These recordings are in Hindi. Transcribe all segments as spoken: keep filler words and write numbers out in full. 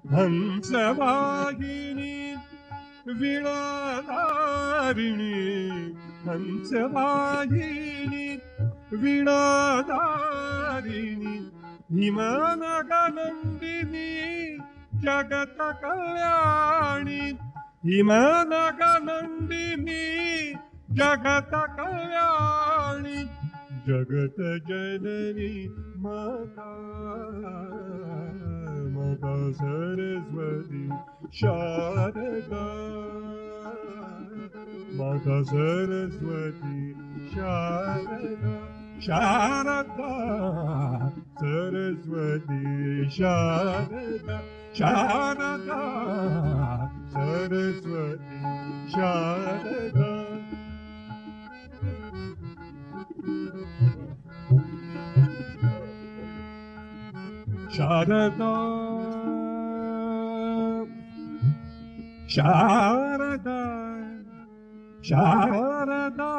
हंसवाहिनी वीणाधारिणी हंसवाहिनी वीणाधारिणी हिमनगनन्दिनी जगत कल्याणी हिमनगनन्दिनी जगत कल्याणी जगत जननी माता माता सरस्वती शारदा माता सरस्वती शारदा शारदा सरस्वती शारदा शारदा सरस्वती शारदा शारदा शारदा शारदा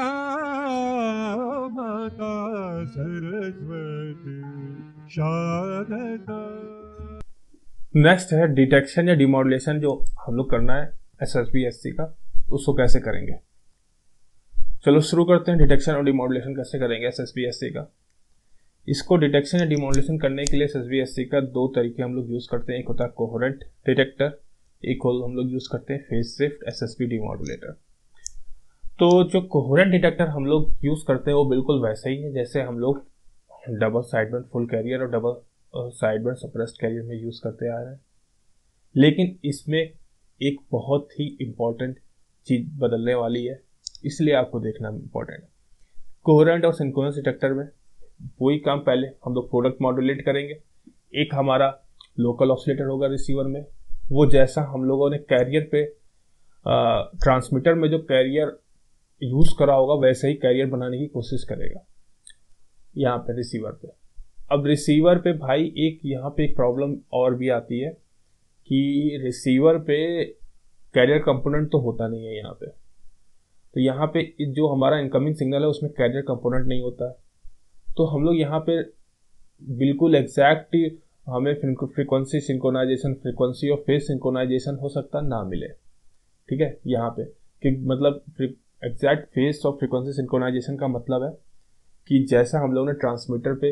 माता सरस्वती शारदा। नेक्स्ट है डिटेक्शन या डिमॉड्यूलेशन, जो हम लोग करना है एसएसबी एससी का, उसको कैसे करेंगे। चलो शुरू करते हैं। डिटेक्शन और डिमॉड्यूलेशन कैसे करेंगे एसएसबी एससी का। इसको डिटेक्शन या डिमॉड्यूलेशन करने के लिए एसएसबी एससी का दो तरीके हम लोग यूज़ करते हैं। एक होता है कोहेरेंट डिटेक्टर, एक और हम लोग यूज़ करते हैं फेज शिफ्ट एसएसबी डिमॉड्यूलेटर। तो जो कोहेरेंट डिटेक्टर हम लोग यूज़ करते हैं वो बिल्कुल वैसे ही है जैसे हम लोग डबल साइडबैंड फुल कैरियर और डबल साइडबैंड सप्रेस्ड कैरियर में यूज़ करते आ रहे हैं। लेकिन इसमें एक बहुत ही इम्पॉर्टेंट चीज़ बदलने वाली है, इसलिए आपको देखना इम्पॉर्टेंट है। कोहेरेंट और सिंक्रोनस डिटेक्टर में वही काम, पहले हम लोग प्रोडक्ट मॉड्यूलेट करेंगे। एक हमारा लोकल ऑसिलेटर होगा रिसीवर में, वो जैसा हम लोगों ने कैरियर पे ट्रांसमीटर में जो कैरियर यूज़ करा होगा वैसे ही कैरियर बनाने की कोशिश करेगा यहाँ पे रिसीवर पे। अब रिसीवर पे भाई एक यहाँ पे एक प्रॉब्लम और भी आती है कि रिसीवर पे कैरियर कंपोनेंट तो होता नहीं है यहाँ पे। तो यहाँ पे जो हमारा इनकमिंग सिग्नल है उसमें कैरियर कंपोनेंट नहीं होता है। तो हम लोग यहाँ पे बिल्कुल एग्जैक्ट हमें फ्रीक्वेंसी सिंक्रोनाइजेशन, फ्रीक्वेंसी और फेज सिंक्रोनाइजेशन हो सकता ना मिले। ठीक है, यहाँ पे कि मतलब एग्जैक्ट फेज और फ्रीक्वेंसी सिंक्रोनाइजेशन का मतलब है कि जैसा हम लोगों ने ट्रांसमीटर पे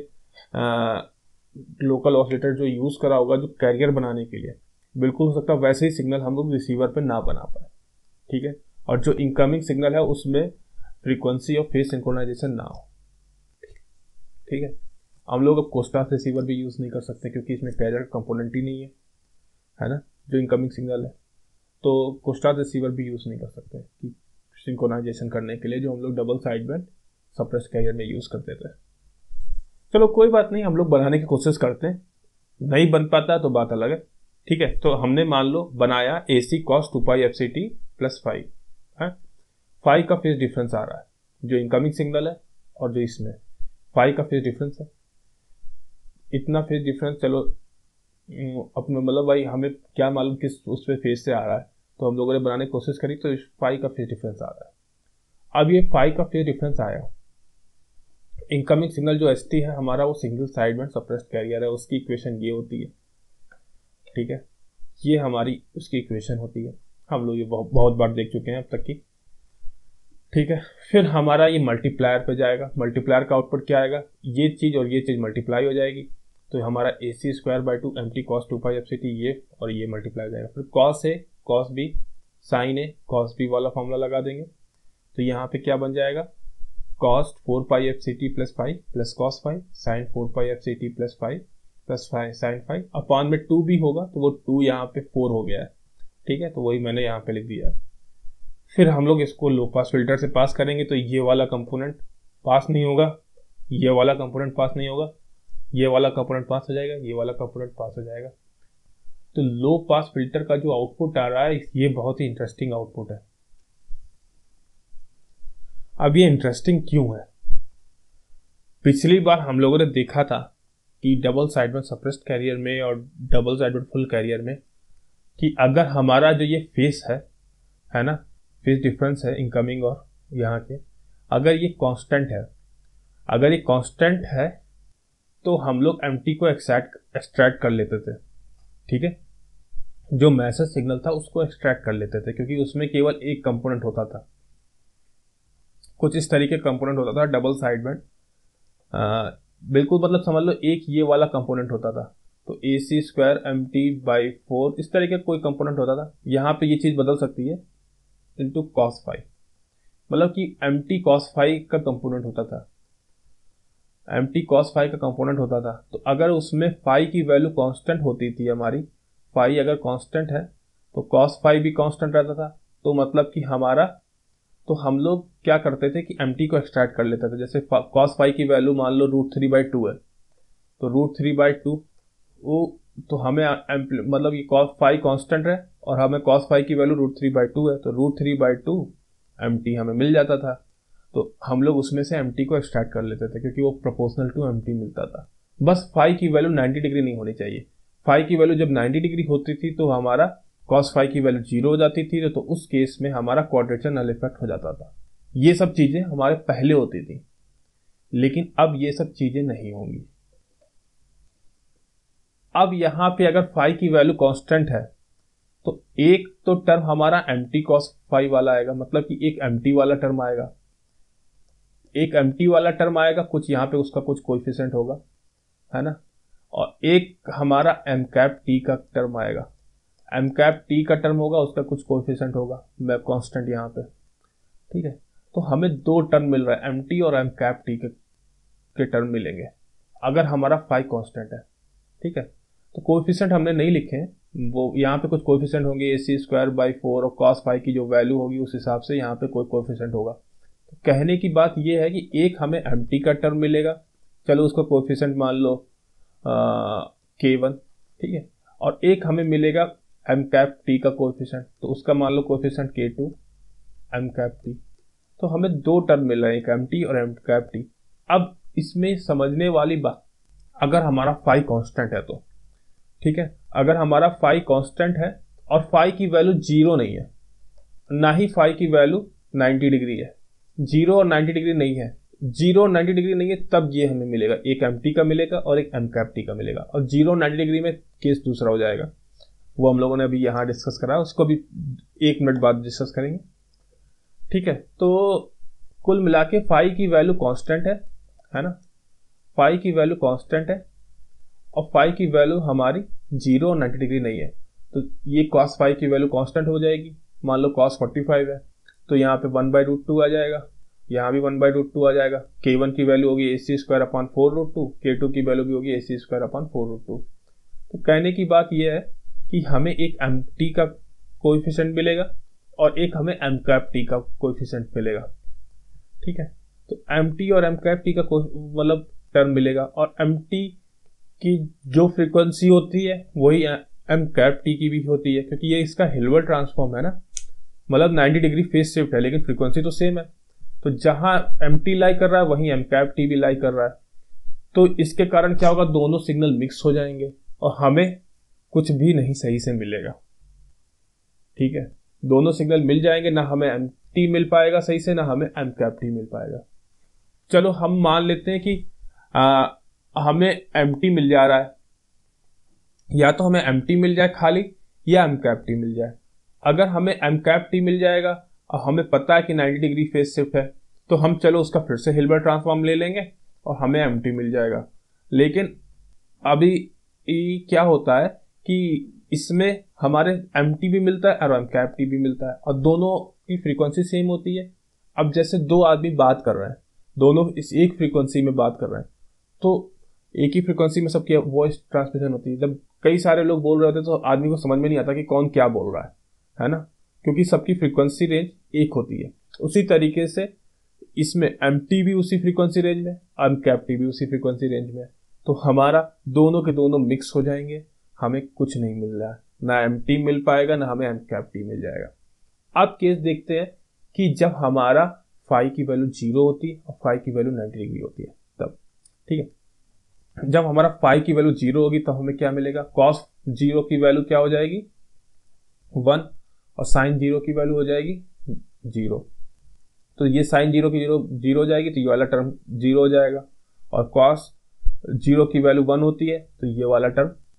लोकल ऑसिलेटर जो यूज़ करा होगा जो कैरियर बनाने के लिए, बिल्कुल हो सकता है वैसे ही सिग्नल हम लोग रिसीवर पे ना बना पाए। ठीक है, और जो इनकमिंग सिग्नल है उसमें फ्रीक्वेंसी और फेज सिंक्रोनाइजेशन ना हो। ठीक है, हम लोग अब कोस्टास रिसीवर भी यूज़ नहीं कर सकते क्योंकि इसमें कैरियर कंपोनेंट ही नहीं है, है ना, जो इनकमिंग सिग्नल है। तो कोस्टास रिसीवर भी यूज़ नहीं कर सकते कि सिंक्रोनाइजेशन करने के लिए जो हम लोग डबल साइडबैंड सप्रेस्ड कैरियर में यूज़ करते थे। चलो कोई बात नहीं, हम लोग बनाने की कोशिश करते हैं, नहीं बन पाता तो बात अलग है। ठीक है, तो हमने मान लो बनाया A C cos two pi F C T plus five है। फाइव का फेज डिफरेंस आ रहा है जो इनकमिंग सिग्नल है और जो इसमें फाइव का फेज डिफरेंस है। इतना फेज डिफरेंस चलो अपने मतलब भाई हमें क्या मालूम किस उस पे फेज से आ रहा है, तो हम लोगों ने बनाने की कोशिश करी तो फाइव का फेज डिफरेंस आ रहा है। अब ये फाइव का फेज डिफरेंस आया, इनकमिंग सिग्नल जो एस टी है हमारा वो सिंगल साइडबैंड सप्रेस्ड कैरियर है, उसकी इक्वेशन ये होती है। ठीक है, ये हमारी उसकी इक्वेशन होती है, हम लोग ये बहुत बहुत बार देख चुके हैं अब तक की। ठीक है, फिर हमारा ये मल्टीप्लायर पे जाएगा। मल्टीप्लायर का आउटपुट क्या आएगा, ये चीज़ और ये चीज़ मल्टीप्लाई हो जाएगी, तो हमारा A C square by two M T cos two pi F C T ये और ये मल्टीप्लाई हो जाएगा। फिर cos A cos B sine A cos B वाला फॉर्मूला लगा देंगे, तो यहाँ पे क्या बन जाएगा, cos four pi F C T plus five plus cos five sine four pi F C T plus five plus five sine five upon में टू भी होगा तो वो टू यहाँ पे फोर हो गया है। ठीक है, तो वही मैंने यहाँ पे लिख दिया है। फिर हम लोग इसको लो पास फिल्टर से पास करेंगे तो ये वाला कंपोनेंट पास नहीं होगा, ये वाला कंपोनेंट पास नहीं होगा, ये वाला कंपोनेंट पास हो जाएगा, ये वाला कंपोनेंट पास हो जाएगा। तो लो पास फिल्टर का जो आउटपुट आ रहा है ये बहुत ही इंटरेस्टिंग आउटपुट है। अब ये इंटरेस्टिंग क्यों है, पिछली बार हम लोगों ने देखा था कि डबल साइडबैंड सप्रेस्ड कैरियर में और डबल साइडबैंड फुल कैरियर में कि अगर हमारा जो ये फेस है है ना, फेस डिफरेंस है इनकमिंग और यहाँ के, अगर ये कांस्टेंट है, अगर ये कांस्टेंट है तो हम लोग एम टी को एक्सट्रैक्ट एक्सट्रैक्ट कर लेते थे। ठीक है, जो मैसेज सिग्नल था उसको एक्सट्रैक्ट कर लेते थे, क्योंकि उसमें केवल एक कंपोनेंट होता था। कुछ इस तरीके कंपोनेंट होता था डबल साइड में, बिल्कुल मतलब समझ लो एक ये वाला कंपोनेंट होता था, तो A C square M T by four इस तरीके का कोई कंपोनेंट होता था। यहाँ पे ये चीज़ बदल सकती है इंटू कॉस फाइव, मतलब कि एम टी कॉस फाइव का कंपोनेंट होता था, एम टी कॉस फाइव का कंपोनेंट होता था। तो अगर उसमें फाइव की वैल्यू कांस्टेंट होती थी हमारी, फाइव अगर कांस्टेंट है तो कॉस फाइव भी कांस्टेंट रहता था। तो मतलब कि हमारा, तो हम लोग क्या करते थे कि एम टी को एक्सट्रैक्ट कर लेते थे। जैसे कॉस फाइव की वैल्यू मान लो रूट थ्री बाई टू है, तो रूट थ्री बाई टू वो, तो हमें मतलब ये कॉस फाइव कांस्टेंट है और हमें कॉस फाइव की value root three by two है, तो root three by two M T हमें मिल जाता था। तो हम लोग उसमें से एम टी को एक्सट्रैक्ट कर लेते थे क्योंकि वो प्रोपोर्शनल टू एम टी मिलता था। बस फाइव की वैल्यू नाइन्टी डिग्री नहीं होनी चाहिए। फाइव की वैल्यू जब नाइन्टी डिग्री होती थी तो हमारा कॉस फाइव की वैल्यू जीरो हो जाती थी, तो उस केस में हमारा क्वाड्रेचर नल इफेक्ट हो जाता था। ये सब चीजें हमारे पहले होती थी, लेकिन अब ये सब चीजें नहीं होंगी। अब यहां पे अगर फाइव की वैल्यू कांस्टेंट है तो एक तो टर्म हमारा एम टी कॉस फाइव वाला आएगा, मतलब कि एक एम टी वाला टर्म आएगा, एक एम टी वाला टर्म आएगा, कुछ यहाँ पे उसका कुछ कोएफिशिएंट होगा, है ना, और एक हमारा एम कैप टी का टर्म आएगा। एम कैप टी का टर्म होगा, उसका कुछ कोएफिशिएंट होगा, मैं कांस्टेंट यहाँ पे, ठीक है। तो हमें दो टर्म मिल रहा है, एम टी और एम कैप टी के, के टर्म मिलेंगे अगर हमारा फाइव कांस्टेंट है, ठीक है। तो कोएफिशिएंट हमने नहीं लिखे हैं, वो यहाँ पे कुछ कोएफिशिएंट होंगे, A C square by four और कॉस फाइव की जो वैल्यू होगी उस हिसाब से यहाँ पे कोई कोएफिशिएंट होगा। तो कहने की बात ये है कि एक हमें एम टी का टर्म मिलेगा, चलो उसका कोएफिशिएंट मान लो के वन, ठीक है, और एक हमें मिलेगा एम कैप टी का कोएफिशिएंट, तो उसका मान लो coefficient K two M cap T. तो हमें दो टर्म मिल रहे हैं, एक एम टी और एम कैप टी। अब इसमें समझने वाली बात, अगर हमारा फाइव कांस्टेंट है तो, ठीक है, अगर हमारा फाइव कांस्टेंट है और फाइव की वैल्यू जीरो नहीं है, ना ही फाइव की वैल्यू नाइन्टी डिग्री है, जीरो और नाइन्टी डिग्री नहीं है, जीरो और नाइन्टी डिग्री नहीं है, तब ये हमें मिलेगा, एक एम टी का मिलेगा और एक एम कैप टी का मिलेगा। और जीरो और नाइन्टी डिग्री में केस दूसरा हो जाएगा, वो हम लोगों ने अभी यहाँ डिस्कस करा, उसको भी एक मिनट बाद डिस्कस करेंगे, ठीक है। तो कुल मिला के फाइव की वैल्यू कांस्टेंट है है ना, फाइव की वैल्यू कांस्टेंट है और फाइव की वैल्यू हमारी जीरो और नाइन्टी डिग्री नहीं है, तो ये कॉस फाइव की वैल्यू कांस्टेंट हो जाएगी। मान लो कॉस फोर्टी फाइव है तो यहाँ पे वन बाई रूट टू आ जाएगा, यहाँ भी वन बाई रूट टू आ जाएगा। के वन की वैल्यू होगी A C square upon four root two, K two की वैल्यू भी होगी A C square upon four root two. तो कहने की बात यह है कि हमें एक एम टी का कोएफिशिएंट मिलेगा और एक हमें एम कैप टी का कोएफिशिएंट मिलेगा, ठीक है। तो एम टी और एम कैप टी का मतलब टर्म मिलेगा, और एम टी की जो फ्रीक्वेंसी होती है वही एम कैप टी की भी होती है, क्योंकि ये इसका हिल्बर्ट ट्रांसफॉर्म है ना, मतलब नाइन्टी डिग्री फेज शिफ्ट है लेकिन फ्रीक्वेंसी तो सेम है। तो जहां एम टी लाई कर रहा है वहीं एम कैप टी भी लाई कर रहा है, तो इसके कारण क्या होगा, दोनों सिग्नल मिक्स हो जाएंगे और हमें कुछ भी नहीं सही से मिलेगा, ठीक है। दोनों सिग्नल मिल जाएंगे, ना हमें एम टी मिल पाएगा सही से, ना हमें एम कैप टी मिल पाएगा। चलो हम मान लेते हैं कि आ, हमें एम टी मिल जा रहा है, या तो हमें एम टी मिल जाए खाली या एम कैप टी मिल जाए। अगर हमें एम कैप टी मिल जाएगा और हमें पता है कि नाइन्टी डिग्री फेज शिफ्ट है, तो हम चलो उसका फिर से हिल्बर्ट ट्रांसफॉर्म ले लेंगे और हमें एम टी मिल जाएगा। लेकिन अभी क्या होता है कि इसमें हमारे एम टी भी मिलता है और एम कैप टी भी मिलता है, और दोनों की फ्रीक्वेंसी सेम होती है। अब जैसे दो आदमी बात कर रहे हैं, दोनों इस एक फ्रीक्वेंसी में बात कर रहे हैं, तो एक ही फ्रीक्वेंसी में सबकी वॉइस ट्रांसमिशन होती है। जब कई सारे लोग बोल रहे होते हैं तो आदमी को समझ में नहीं आता कि कौन क्या बोल रहा है, है ना, क्योंकि सबकी फ्रीक्वेंसी रेंज एक होती है। उसी तरीके से इसमें एम टी भी उसी फ्रीक्वेंसी रेंज में, एम कैप टी भी उसी फ्रीक्वेंसी रेंज में, तो हमारा दोनों के दोनों मिक्स हो जाएंगे, हमें कुछ नहीं मिल रहा है, ना एम टी मिल पाएगा ना हमें एम कैप टी मिल जाएगा। अब केस देखते हैं कि जब हमारा फाइव की वैल्यू जीरो होती है और फाइव की वैल्यू नाइन्टी डिग्री होती है तब, ठीक है। जब हमारा फाइव की वैल्यू जीरो होगी तो हमें क्या मिलेगा, कॉस जीरो की वैल्यू क्या हो जाएगी, वन, और साइन जीरो की वैल्यू हो जाएगी जीरो। तो ये साइन जीरो की जीरो जीरो हो जाएगी, तो ये वाला टर्म जीरो हो जाएगा, और कॉस जीरो की वैल्यू वन होती है तो ये वाला टर्म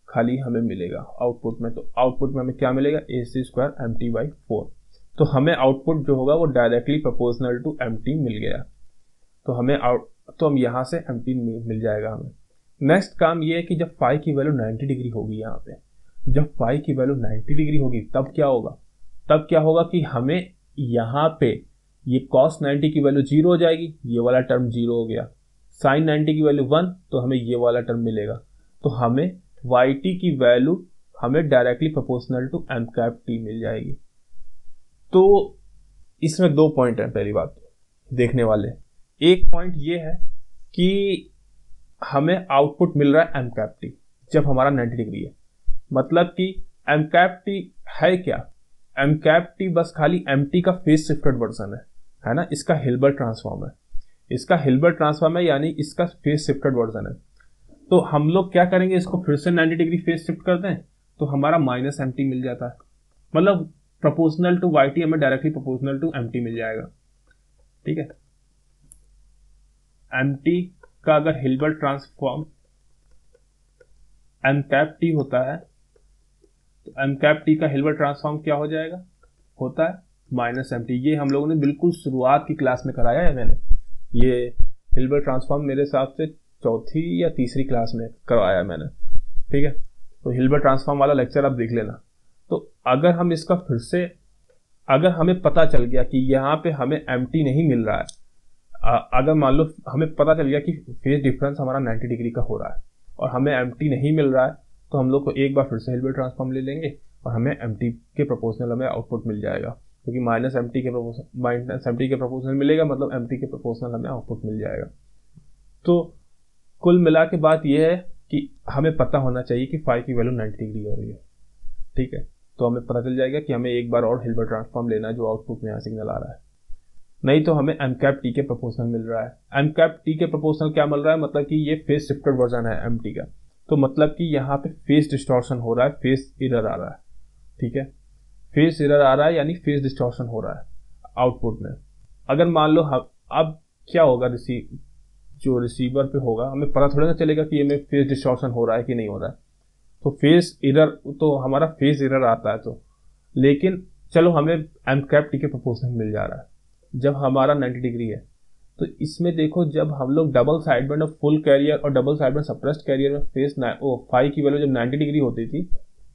खाली हमें मिलेगा आउटपुट में। तो आउटपुट में हमें क्या मिलेगा, A C square M T by four. तो हमें आउटपुट जो होगा वो directly proportional to M T मिल गया। तो हमें आउट तो हम यहाँ से एम टी मिल जाएगा हमें। नेक्स्ट काम ये है कि जब फाई की वैल्यू नाइन्टी डिग्री होगी, यहाँ पे जब फाई की वैल्यू नाइन्टी डिग्री होगी तब क्या होगा, तब क्या होगा कि हमें यहाँ पे ये कॉस नाइन्टी की वैल्यू जीरो हो जाएगी, ये वाला टर्म जीरो हो गया। साइन नाइन्टी की वैल्यू वन, तो हमें ये वाला टर्म मिलेगा। तो हमें वाई टी की वैल्यू हमें directly proportional to M cap T मिल जाएगी। तो इसमें दो पॉइंट है पहली बात देखने वाले। एक पॉइंट ये है कि हमें आउटपुट मिल रहा है एम कैप टी जब हमारा नाइन्टी डिग्री है। मतलब कि एम कैप टी है क्या, एम कैप टी बस खाली एम टी का फेज शिफ्टेड वर्जन है, है ना। इसका हिल्बर्ट ट्रांसफॉर्म है, इसका हिल्बर्ट ट्रांसफॉर्म है, यानी इसका फेज शिफ्टेड वर्जन है। तो हम लोग क्या करेंगे, इसको फिर से नाइन्टी डिग्री फेज शिफ्ट करते हैं तो हमारा माइनस एम टी मिल जाता है। मतलब प्रोपोर्शनल टू वाई टी हमें directly proportional to M T मिल जाएगा। ठीक है, एम टी का अगर Hilbert transform M cap T होता है तो एम कैप टी का हिल्बर्ट ट्रांसफॉर्म क्या हो जाएगा, होता है माइनस एम टी। ये हम लोगों ने बिल्कुल शुरुआत की क्लास में कराया है मैंने, ये हिल्बर्ट ट्रांसफॉर्म मेरे हिसाब से चौथी या तीसरी क्लास में करवाया है मैंने। ठीक है, तो हिल्बर्ट ट्रांसफॉर्म वाला लेक्चर आप देख लेना। तो अगर हम इसका फिर से, अगर हमें पता चल गया कि यहाँ पे हमें एम टी नहीं मिल रहा है, अगर मान लो हमें पता चल गया कि फेज डिफरेंस हमारा नाइन्टी डिग्री का हो रहा है और हमें एम टी नहीं मिल रहा है, तो हम लोग को एक बार फिर से हिल्बर्ट ट्रांसफॉर्म ले लेंगे और हमें एम टी के प्रोपोर्शनल हमें आउटपुट मिल जाएगा। क्योंकि माइनस एम टी के प्रोपोर्शनल माइनस एम टी के प्रोपोर्शनल मिलेगा, मतलब एम टी के प्रोपोर्शनल हमें आउटपुट मिल जाएगा। तो कुल मिला के बात यह है कि हमें पता होना चाहिए कि फाई की वैल्यू नाइन्टी डिग्री हो रही है। ठीक है, तो हमें पता चल जाएगा कि हमें एक बार और हिल्बर्ट ट्रांसफॉर्म लेना है जो आउटपुट में यहाँ सिग्नल आ रहा है। नहीं तो हमें एम कैप टी के प्रोपोर्शनल मिल रहा है। एम कैप टी के प्रोपोर्शनल क्या मिल रहा है, मतलब कि ये फेज शिफ्टेड वर्जन है एम टी का। तो मतलब कि यहाँ पे फेज डिस्टॉर्शन हो रहा है, फेज एरर आ रहा है। ठीक है, फेज एरर आ रहा है यानी फेज डिस्टॉर्शन हो रहा है आउटपुट में। अगर मान लो हम, अब क्या होगा, रिसीव जो रिसीवर पे होगा, हमें पता थोड़ा ना चलेगा कि ये में फेज डिस्टॉर्शन हो रहा है कि नहीं हो रहा है। तो फेज एरर, तो हमारा फेज एरर आता है तो, लेकिन चलो हमें एम कैप टी के प्रोपोर्शनल मिल जा रहा है जब हमारा नाइन्टी डिग्री है। तो इसमें देखो, जब हम लोग डबल साइडबैंड और फुल कैरियर और डबल साइडबैंड सप्रेस्ड कैरियर में फेस ओ फाई की वैल्यू जब नाइन्टी डिग्री होती थी,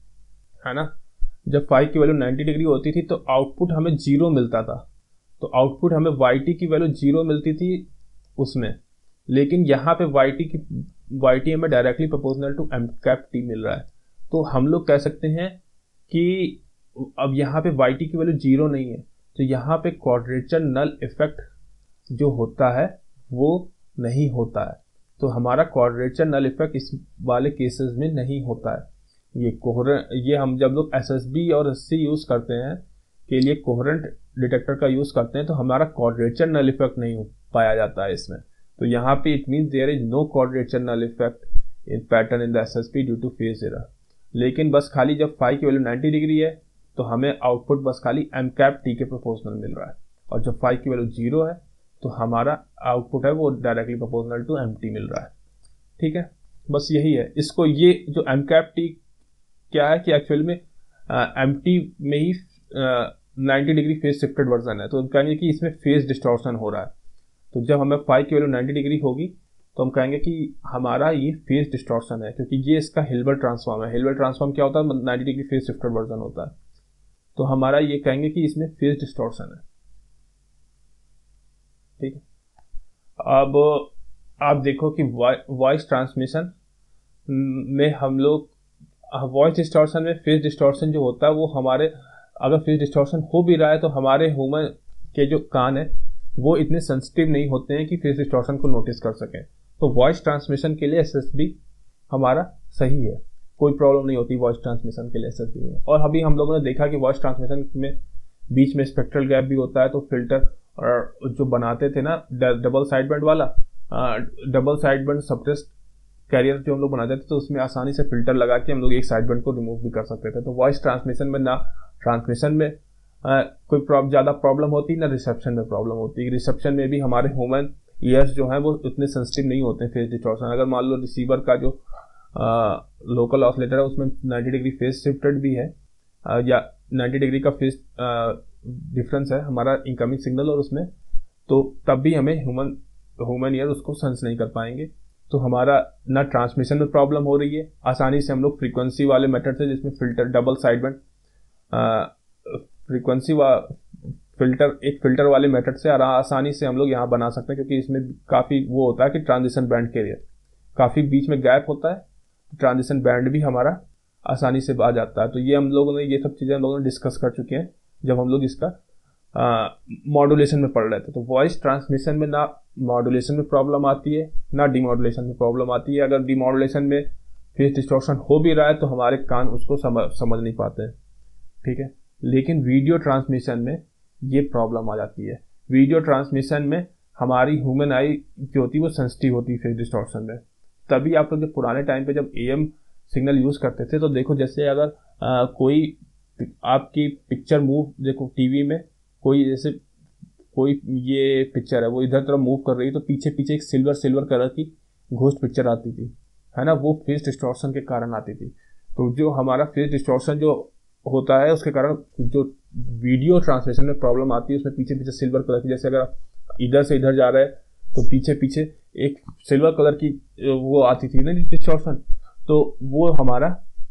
है ना, जब फाई की वैल्यू नाइन्टी डिग्री होती थी तो आउटपुट हमें जीरो मिलता था। तो आउटपुट हमें वाई टी की वैल्यू जीरो मिलती थी उसमें, लेकिन यहाँ पे वाई टी की वाई टी हमें directly proportional to M cap T मिल रहा है। तो हम लोग कह सकते हैं कि अब यहाँ पे वाई टी की वैल्यू जीरो नहीं है, तो यहाँ पे क्वाड्रेचर नल इफेक्ट जो होता है वो नहीं होता है। तो हमारा क्वाड्रेचर नल इफेक्ट इस वाले केसेस में नहीं होता है। ये कोहरेंट, ये हम जब लोग एस एस बी और एस सी यूज करते हैं के लिए कोहरेंट डिटेक्टर का यूज करते हैं, तो हमारा क्वाड्रेचर नल इफेक्ट नहीं पाया जाता है इसमें। तो यहाँ पे it means there is no quadrature null effect in pattern in the S S P due to phase error. लेकिन बस खाली जब फाई की वैल्यू नाइन्टी डिग्री है तो हमें आउटपुट बस खाली एम कैप टी के प्रोपोर्शनल मिल रहा है, और जब फाई की वैल्यू जीरो है तो हमारा आउटपुट है वो directly proportional to M T मिल रहा है। ठीक है, बस यही है। इसको ये जो एम कैप टी क्या है कि एक्चुअल में एम टी में ही ninety degree phase shifted version है, तो हम कहेंगे कि इसमें फेज डिस्टॉर्शन हो रहा है। तो जब हमें फाई की वैल्यू नाइन्टी डिग्री होगी तो हम कहेंगे कि हमारा ये फेज डिस्टॉर्शन है, क्योंकि ये इसका हिल्बर्ट ट्रांसफॉर्म है। हिल्बर्ट ट्रांसफॉर्म क्या होता है, ninety degree phase shifted version होता है। तो हमारा ये कहेंगे कि इसमें फेज डिस्टॉर्शन है। ठीक है, अब आप देखो कि वॉइस ट्रांसमिशन में हम लोग वॉइस डिस्टॉर्शन में फेज डिस्टॉर्शन जो होता है वो हमारे, अगर फेज डिस्टॉर्शन हो भी रहा है तो हमारे ह्यूमन के जो कान है वो इतने सेंसिटिव नहीं होते हैं कि फेज डिस्टॉर्शन को नोटिस कर सकें। तो वॉइस ट्रांसमिशन के लिए एस एस बी हमारा सही है, कोई प्रॉब्लम नहीं होती वॉइस ट्रांसमिशन के लिए एस एस बी में। और अभी हम लोगों ने देखा कि वॉइस ट्रांसमिशन में बीच में स्पेक्ट्रल गैप भी होता है, तो फिल्टर और जो बनाते थे ना डबल साइड बैंड वाला, double side band suppressed carrier जो हम लोग बनाते थे, तो उसमें आसानी से फिल्टर लगा के हम लोग एक साइड बैंड को रिमूव भी कर सकते थे। तो वॉइस ट्रांसमिशन में ना ट्रांसमिशन में आ, कोई प्रॉब, ज़्यादा प्रॉब्लम होती ना रिसेप्शन में प्रॉब्लम होती। रिसेप्शन में भी हमारे ह्यूमन ईयर्स जो हैं वो उतने सेंसिटिव नहीं होते हैं फेज डिस्टॉर्शन। अगर मान लो रिसीवर का जो लोकल ऑसिलेटर है उसमें नाइन्टी डिग्री फेज शिफ्टेड भी है, आ, या नाइन्टी डिग्री का फेज डिफरेंस है हमारा इनकमिंग सिग्नल और उसमें, तो तब भी हमें ह्यूमन ह्यूमन ईयर उसको सेंस नहीं कर पाएंगे। तो हमारा ना ट्रांसमिशन में प्रॉब्लम हो रही है, आसानी से हम लोग फ्रीक्वेंसी वाले मेथड से जिसमें filter double side band frequency वा फिल्टर एक फिल्टर वाले मेथड से आसानी से हम लोग यहाँ बना सकते हैं, क्योंकि इसमें काफ़ी वो होता है कि ट्रांजिशन बैंड के लिए काफ़ी बीच में गैप होता है, ट्रांजिशन बैंड भी हमारा आसानी से आ जाता है। तो ये हम लोगों ने ये सब चीज़ें हम लोगों ने डिस्कस कर चुके हैं जब हम लोग इसका मॉड्यूलेशन में पढ़ रहे थे। तो वॉइस ट्रांसमिशन में ना मॉड्यूलेशन में प्रॉब्लम आती है ना डीमॉड्यूलेशन में प्रॉब्लम आती है। अगर डीमॉड्यूलेशन में फेज डिस्टॉर्शन हो भी रहा है तो हमारे कान उसको समझ समझ नहीं पाते हैं, ठीक है। लेकिन वीडियो ट्रांसमिशन में ये प्रॉब्लम आ जाती है। वीडियो ट्रांसमिशन में हमारी ह्यूमन आई जो होती है वो सेंसिटिव होती है फेज डिस्टॉर्शन में। तभी आप लोग जब पुराने टाइम पे जब एएम सिग्नल यूज़ करते थे तो देखो, जैसे अगर आ, कोई आपकी पिक्चर मूव, देखो टीवी में कोई जैसे कोई ये पिक्चर है वो इधर तरफ मूव कर रही है तो पीछे पीछे एक सिल्वर सिल्वर कलर की घोस्ट पिक्चर आती थी, है ना, वो फेज डिस्टॉर्शन के कारण आती थी। तो जो हमारा फेज डिस्टॉर्शन जो होता है उसके कारण जो वीडियो ट्रांसलेशन में प्रॉब्लम आती है उसमें पीछे पीछे सिल्वर कलर की, जैसे अगर इधर से इधर जा रहा है तो पीछे पीछे एक सिल्वर कलर की वो आती थी ना डिस्टॉर्शन, तो वो हमारा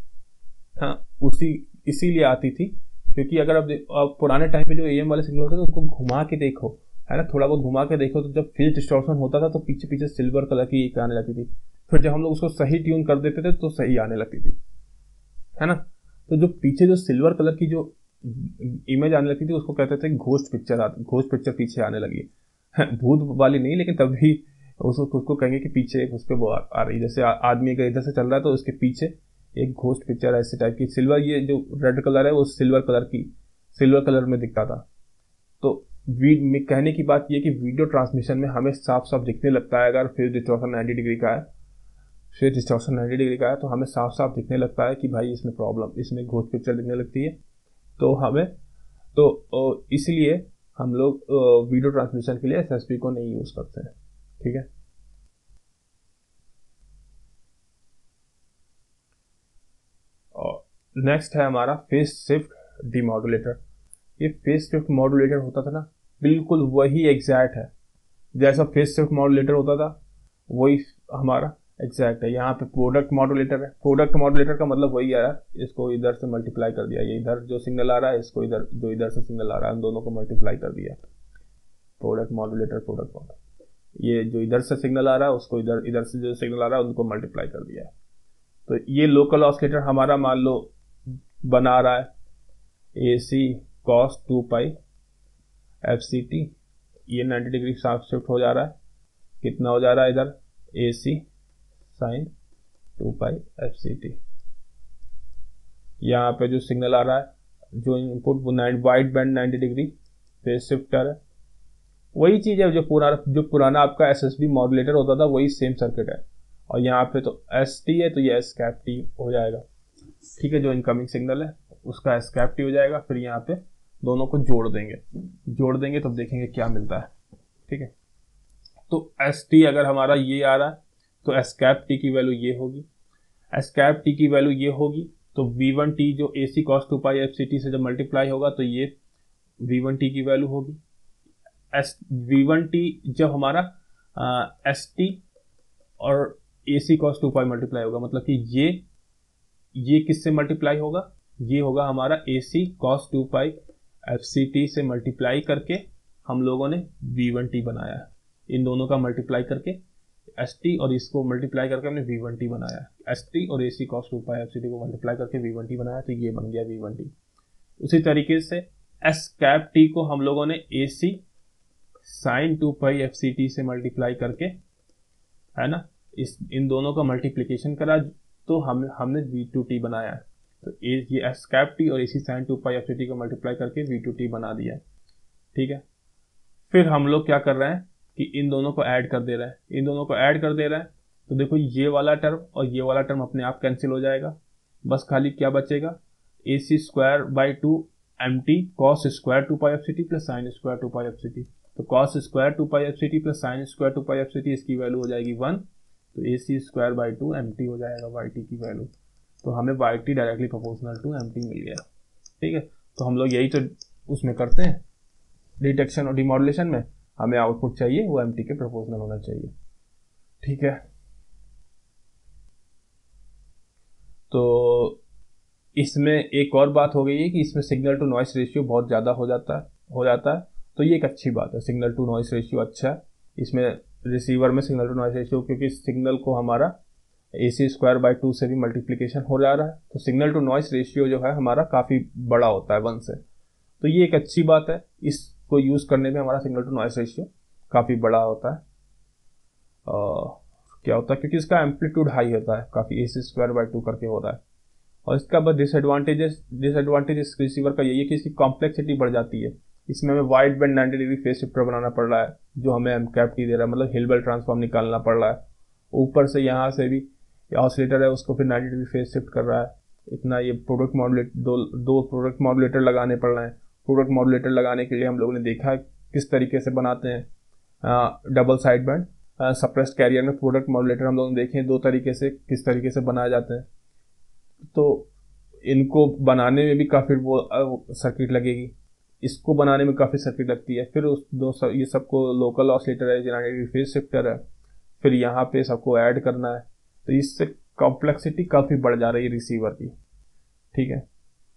हाँ उसी इसीलिए आती थी क्योंकि अगर अब आप पुराने टाइम पे जो एएम वाले सिग्नल होते थे उनको घुमा के देखो, है ना, थोड़ा बहुत घुमा के देखो तो जब फेज डिस्टॉर्शन होता था तो पीछे पीछे सिल्वर कलर की एक आने लगती थी। फिर जब हम लोग उसको सही ट्यून कर देते थे तो सही आने लगती थी, है ना। तो जो पीछे जो सिल्वर कलर की जो इमेज आने लगती थी उसको कहते थे घोस्ट पिक्चर आती घोस्ट पिक्चर पीछे आने लगी, भूत वाली नहीं, लेकिन तब भी उसको उसको कहेंगे कि पीछे उस पर वो आ रही, जैसे आदमी अगर इधर से चल रहा है तो उसके पीछे एक घोस्ट पिक्चर ऐसे टाइप की सिल्वर, ये जो रेड कलर है वो सिल्वर कलर की सिल्वर कलर में दिखता था। तो वी कहने की बात ये कि वीडियो ट्रांसमिशन में हमें साफ साफ दिखने लगता है, अगर फेज डिस्टॉर्शन नाइन्टी डिग्री का है फेज डिस्टॉर्शन नाइन्टी डिग्री का है तो हमें साफ साफ दिखने लगता है कि भाई इसमें प्रॉब्लम, इसमें घोस्ट पिक्चर दिखने लगती है। तो हमें तो इसलिए हम लोग वीडियो ट्रांसमिशन के लिए एसएसपी को नहीं यूज़ करते हैं, ठीक है। और नेक्स्ट है हमारा फेज शिफ्ट डीमॉड्यूलेटर। ये फेज शिफ्ट मॉड्यूलेटर होता था ना, बिल्कुल वही एग्जैक्ट है जैसा फेज शिफ्ट मॉड्यूलेटर होता था वही हमारा एग्जैक्ट है। यहाँ पे प्रोडक्ट मॉड्यूलेटर है। प्रोडक्ट मॉड्यूलेटर का मतलब वही आ रहा है, इसको इधर से मल्टीप्लाई कर दिया, ये इधर जो सिग्नल आ रहा है इसको इधर जो इधर से सिग्नल आ रहा है उन दोनों को मल्टीप्लाई कर दिया। प्रोडक्ट मॉड्यूलेटर प्रोडक्ट मॉड्यूलेटर ये जो इधर से सिग्नल आ रहा है उसको इधर इधर से जो सिग्नल आ रहा है उनको मल्टीप्लाई कर दिया है। तो ये लोकल ऑसिलेटर हमारा मान लो बना रहा है A C cos two pi F C T, ये नाइन्टी डिग्री शिफ्ट हो जा रहा है, कितना हो जा रहा है इधर A C sine two pi F C T. यहाँ पे जो सिग्नल आ रहा है जो इनपुट वो nine wide band ninety degree phase shifter है, वही चीज़ है जो पुराना जो पुराना आपका एस एस बी मॉड्यूलेटर होता था, वही सेम सर्किट है। और यहाँ पे तो एस टी है तो ये एस कैप टी हो जाएगा, ठीक है, जो इनकमिंग सिग्नल है उसका एस कैप टी हो जाएगा। फिर यहाँ पे दोनों को जोड़ देंगे जोड़ देंगे तब देखेंगे क्या मिलता है, ठीक है। तो एस टी अगर हमारा ये आ रहा है तो एस कैप टी की वैल्यू ये होगी, एस कैप टी की वैल्यू ये होगी, तो वी वन टी जो A C cos two pi F C T से जब मल्टीप्लाई होगा तो ये वी वन टी की वैल्यू होगी। एस वी वन टी जब हमारा एस टी और A C cos two pi multiply होगा, मतलब कि ये ये किससे मल्टीप्लाई होगा, ये होगा हमारा A C cos two pi F C T से मल्टीप्लाई करके हम लोगों ने वी वन टी बनाया है। इन दोनों का मल्टीप्लाई करके एस टी और इसको मल्टीप्लाई करके हमने वी वन टी बनाया है। एस टी और A C cos two pi F C T को मल्टीप्लाई करके वी वन टी बनाया, तो ये बन गया वी वन टी। उसी तरीके से एस कैप टी को हम लोगों ने A C sine two pi F C T से मल्टीप्लाई करके, है ना, इस इन दोनों का मल्टीप्लिकेशन करा तो हम हमने वी टू टी बनाया है। तो ए ये एस कैप टी और A C sine two pi F C T को मल्टीप्लाई करके वी टू टी बना दिया है, ठीक है। फिर हम लोग क्या कर रहे हैं कि इन दोनों को ऐड कर दे रहे हैं इन दोनों को ऐड कर दे रहे हैं तो देखो ये वाला टर्म और ये वाला टर्म अपने आप कैंसिल हो जाएगा, बस खाली क्या बचेगा A C square by two M T cos square two pi F C T plus sine square two pi F C T. तो cos square two pi F C T plus sine square two pi F C T इसकी वैल्यू हो जाएगी वन, तो A C square by two M T हो जाएगा वाई टी की वैल्यू। तो हमें Y T directly proportional to M T मिल गया। ठीक है, तो हम लोग यही तो उसमें करते हैं डिटेक्शन और डिमॉड्यूलेशन में, हमें आउटपुट चाहिए वो एम टी के प्रोपोर्शनल होना चाहिए। ठीक है, तो इसमें एक और बात हो गई है कि इसमें सिग्नल टू नॉइस रेशियो बहुत ज़्यादा हो जाता है हो जाता है तो ये एक अच्छी बात है, सिग्नल टू नॉइस रेशियो अच्छा है इसमें रिसीवर में सिग्नल टू नॉइस रेशियो, क्योंकि सिग्नल को हमारा A C square by two से भी मल्टीप्लिकेशन हो जा रहा है, तो सिग्नल टू नॉइस रेशियो जो है हमारा काफ़ी बड़ा होता है वन से। तो ये एक अच्छी बात है, इसको यूज़ करने में हमारा सिग्नल टू नॉइस रेशियो काफ़ी बड़ा होता है। आ, क्या होता है, क्योंकि इसका एम्पलीट्यूड हाई होता है काफ़ी, A C square by two करके हो रहा है। और इसका बस डिसएडवांटेजेस डिसएडवांटेज इस रिसीवर का यही है कि इसकी कॉम्प्लेक्सिटी बढ़ जाती है। इसमें हमें wide band ninety degree phase shifter बनाना पड़ रहा है, जो हमें एम कैप टी दे रहा है, मतलब हिलबेल ट्रांसफॉर्म निकालना पड़ रहा है। ऊपर से यहाँ से भी ऑसिलेटर है, उसको फिर नाइंटी डिग्री फेज शिफ्ट कर रहा है। इतना ये प्रोडक्ट मॉड्यूलेटर दो दो प्रोडक्ट मॉड्यूलेटर लगाने पड़ रहे हैं। प्रोडक्ट मॉड्यूलेटर लगाने के लिए हम लोगों ने देखा है किस तरीके से बनाते हैं double side band suppressed carrier में। प्रोडक्ट मॉड्यूलेटर हम लोग देखें दो तरीके से किस तरीके से बनाए जाते हैं, तो इनको बनाने में भी काफ़ी वो सर्किट लगेगी, इसको बनाने में काफ़ी सर्किट लगती है। फिर उस दो सब, ये सबको लोकल ऑसिलेटर है, फेज शिफ्टर है, फिर यहाँ पे सबको ऐड करना है, तो इससे कॉम्प्लेक्सिटी काफ़ी बढ़ जा रही है रिसीवर की। ठीक है,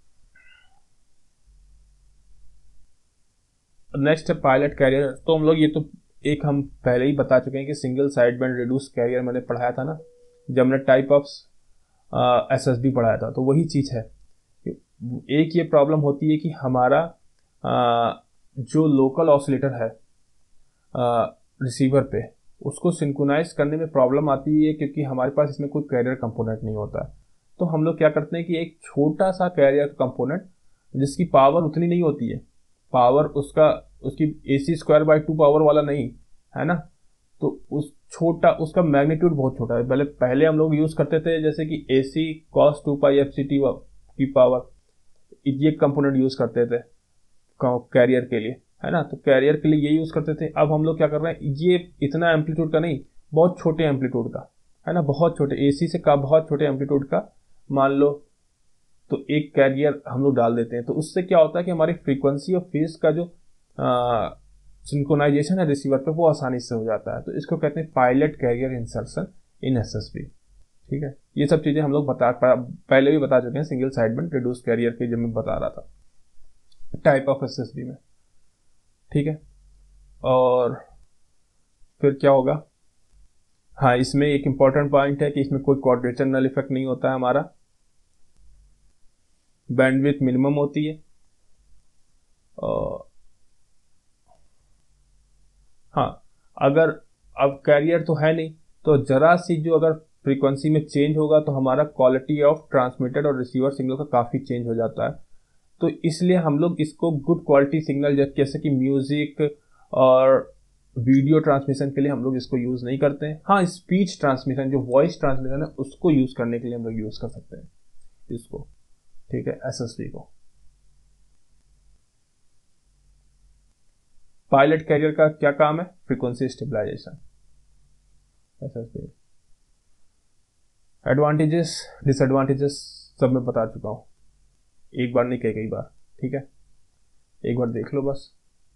नेक्स्ट है पायलट कैरियर। तो हम लोग ये तो एक हम पहले ही बता चुके हैं कि single side band reduce carrier मैंने पढ़ाया था ना, जब हमने type of S S B पढ़ाया था, तो वही चीज़ है। एक ये प्रॉब्लम होती है कि हमारा आ, जो लोकल ऑसिलेटर है रिसीवर पे, उसको सिंक्रोनाइज करने में प्रॉब्लम आती है, क्योंकि हमारे पास इसमें कोई कैरियर कंपोनेंट नहीं होता है। तो हम लोग क्या करते हैं कि एक छोटा सा कैरियर कंपोनेंट जिसकी पावर उतनी नहीं होती है, पावर उसका उसकी A C square by two power वाला नहीं है ना, तो उस छोटा उसका मैग्नीट्यूड बहुत छोटा है। पहले पहले हम लोग यूज़ करते थे जैसे कि A C cos two pi F C T की पावर, ये कंपोनेंट यूज़ करते थे कैरियर के लिए, है ना। तो कैरियर के लिए ये यूज़ करते थे। अब हम लोग क्या कर रहे हैं, ये इतना एम्पलीट्यूड का नहीं, बहुत छोटे एम्पलीट्यूड का, है ना, बहुत छोटे ए सी से का बहुत छोटे एम्पलीट्यूड का मान लो, तो एक कैरियर हम लोग डाल देते हैं। तो उससे क्या होता है कि हमारी फ्रीक्वेंसी और फेज का जो सिंक्रोनाइजेशन है रिसीवर पे, वो आसानी से हो जाता है। तो इसको कहते हैं pilot carrier insertion in S S B. ठीक है, ये सब चीज़ें हम लोग बता पहले भी बता चुके हैं single side band reduce carrier के, जब मैं बता रहा था type of S S B में। ठीक है, और फिर क्या होगा, हाँ, इसमें एक इंपॉर्टेंट पॉइंट है कि इसमें कोई क्वाड्रेचर नल इफेक्ट नहीं होता है हमारा, बैंडविड्थ मिनिमम होती है। और हाँ, अगर अब कैरियर तो है नहीं, तो जरा सी जो अगर फ्रीक्वेंसी में चेंज होगा तो हमारा क्वालिटी ऑफ ट्रांसमिटेड और रिसीवर सिग्नल का काफ़ी चेंज हो जाता है। तो इसलिए हम लोग इसको गुड क्वालिटी सिग्नल जैसे कि म्यूजिक और वीडियो ट्रांसमिशन के लिए हम लोग इसको यूज़ नहीं करते हैं। हाँ, स्पीच ट्रांसमिशन जो वॉइस ट्रांसमिशन है उसको यूज़ करने के लिए हम लोग यूज़ कर सकते हैं इसको। ठीक है, एस एस बी को। पायलट कैरियर का क्या काम है, frequency stabilization. S S B advantages disadvantages सब मैं बता चुका हूँ, एक बार नहीं कई कई बार। ठीक है, एक बार देख लो बस।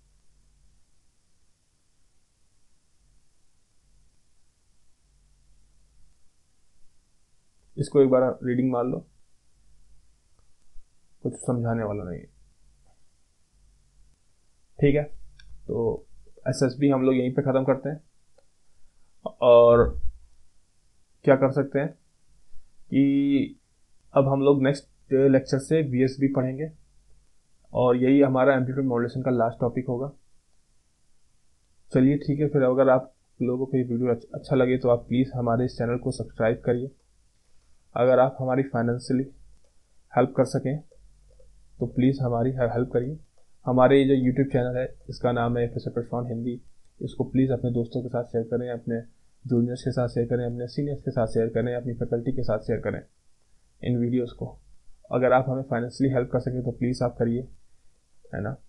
इसको एक बार रीडिंग मार लो, कुछ समझाने वाला नहीं है। ठीक है, तो एस एस बी हम लोग यहीं पे ख़त्म करते हैं। और क्या कर सकते हैं कि अब हम लोग नेक्स्ट लेक्चर से वी एस बी पढ़ेंगे, और यही हमारा एम्पलीट्यूड मॉड्यूलेशन का लास्ट टॉपिक होगा। चलिए ठीक है, फिर अगर आप लोगों को ये वीडियो अच्छा लगे तो आप प्लीज़ हमारे इस चैनल को सब्सक्राइब करिए। अगर आप हमारी फाइनेंशियली हेल्प कर सकें तो प्लीज़ हमारी हेल्प करिए। हमारे जो यूट्यूब चैनल है इसका नाम है प्रोफेसर प्रशांत हिंदी, इसको प्लीज़ अपने दोस्तों के साथ शेयर करें, अपने जूनियर्स के साथ शेयर करें, अपने सीनियर्स के साथ शेयर करें, अपनी फैकल्टी के साथ शेयर करें इन वीडियोस को। अगर आप हमें फाइनेंशियली हेल्प कर सकें तो प्लीज़ आप करिए, है ना।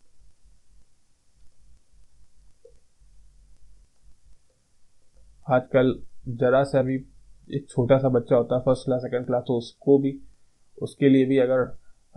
आजकल जरा सा भी एक छोटा सा बच्चा होता है फर्स्ट क्लास सेकंड क्लास, तो उसको भी उसके लिए भी अगर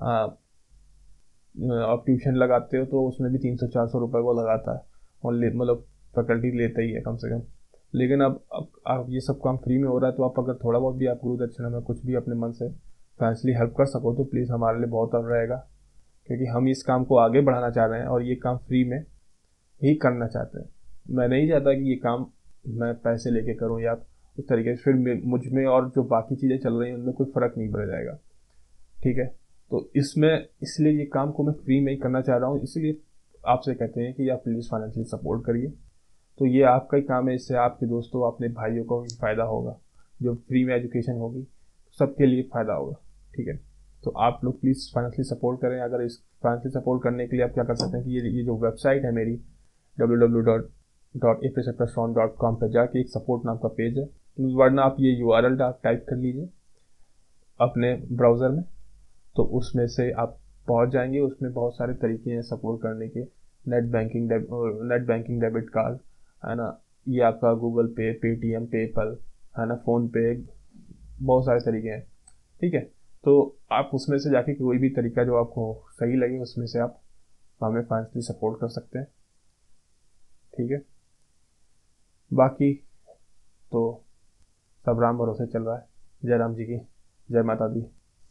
आप ट्यूशन लगाते हो तो उसमें भी तीन सौ चार सौ रुपये वो लगाता है, और ले मतलब फैकल्टी लेता ही है कम से कम। लेकिन अब अब आप ये सब काम फ्री में हो रहा है, तो आप अगर थोड़ा बहुत भी आप गुरु दक्षिणा में कुछ भी अपने मन से फाइनेंशियली हेल्प कर सको तो प्लीज़ हमारे लिए बहुत अब रहेगा, क्योंकि हम इस काम को आगे बढ़ाना चाह रहे हैं और ये काम फ्री में ही करना चाहते हैं। मैं नहीं चाहता कि ये काम मैं पैसे लेके करूं या उस तरीके से फिर मुझ में और जो बाकी चीज़ें चल रही हैं उनमें कोई फ़र्क नहीं पड़ जाएगा, ठीक है। तो इसमें इसलिए ये काम को मैं फ्री में ही करना चाह रहा हूँ, इसलिए आपसे कहते हैं कि आप प्लीज़ फाइनेंशियली सपोर्ट करिए। तो ये आपका ही काम है, इससे आपके दोस्तों अपने भाइयों को भी फ़ायदा होगा, जो फ्री में एजुकेशन होगी सबके लिए फ़ायदा होगा, ठीक है। तो आप लोग प्लीज़ फाइनेंशियली सपोर्ट करें। अगर इस फाइनेंशियली सपोर्ट करने के लिए आप क्या कर सकते हैं कि ये ये जो वेबसाइट है मेरी W W W dot a pressure restaurant dot com पर जाके एक सपोर्ट नाम का पेज है, वरना आप ये यू आर एल टाइप कर लीजिए अपने ब्राउज़र में, तो उसमें से आप पहुंच जाएंगे। उसमें बहुत सारे तरीके हैं सपोर्ट करने के, net banking net banking debit card है ना, ये आपका गूगल पे, पेटीएम, पेपल है ना, फ़ोन पे, बहुत सारे तरीके हैं, ठीक है। तो आप उसमें से जाके कोई भी तरीका जो आपको सही लगे उसमें से आप हमें फाइनेंशियली सपोर्ट कर सकते हैं, ठीक है। बाकी तो सब राम भरोसे चल रहा है। जय राम जी की जय, माता दी।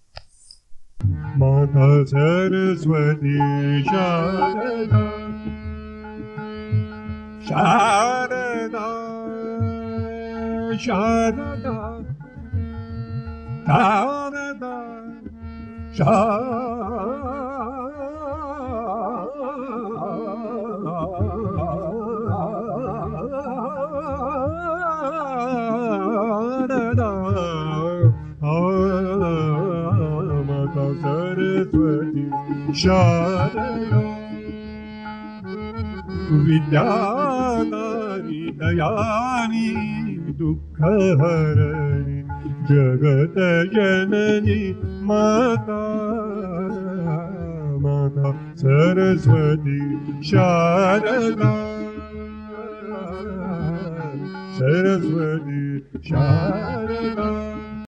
माता सरस्वती शारदा शारदा शारदा शारदा शारदा माता सरस्वती शारदा विद्यादानी दयानी दुःखहरणी जगत जननी माता माता सरस्वती शारदा सरस्वती शारदा।